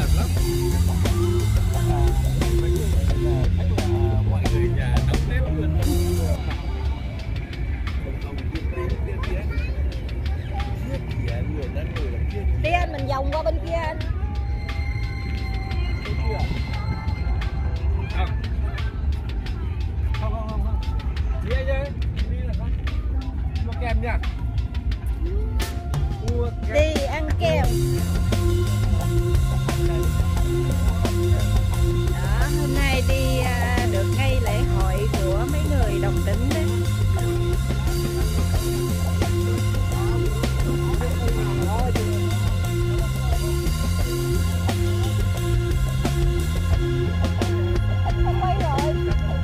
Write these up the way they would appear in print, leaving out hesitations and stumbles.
ngợp lắm. Mọi người nhà nấu nếp luôn. Đi anh, mình vòng qua bên kia anh. Không. Đi anh. Đi là con. Mua kem nha. Đi ăn kem. Đó, hôm nay đi được ngay lễ hội của mấy người Đồng Tính đấy. Không mấy rồi.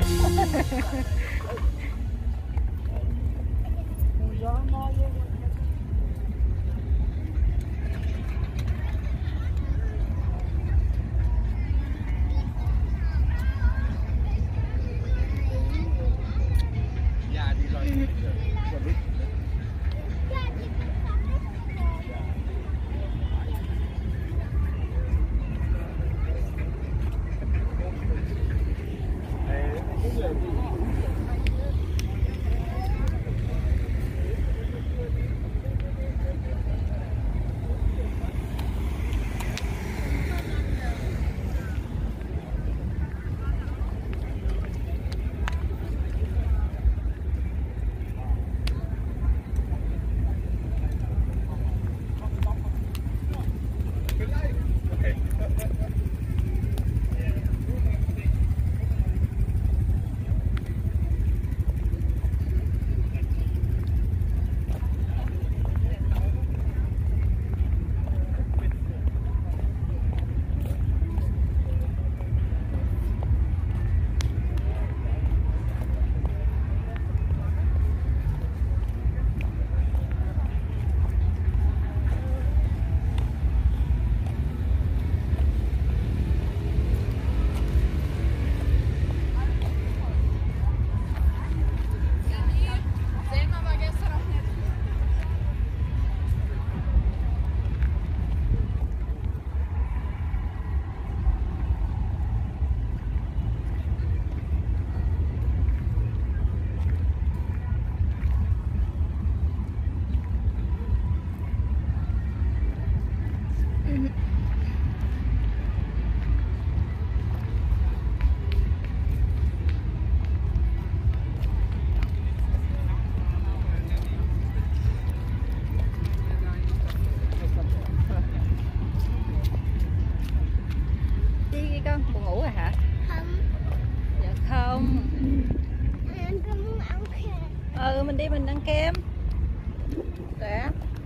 Con buồn ngủ rồi hả? Không. Dạ không. Em muốn ăn kem. Mình đi mình ăn kem. Để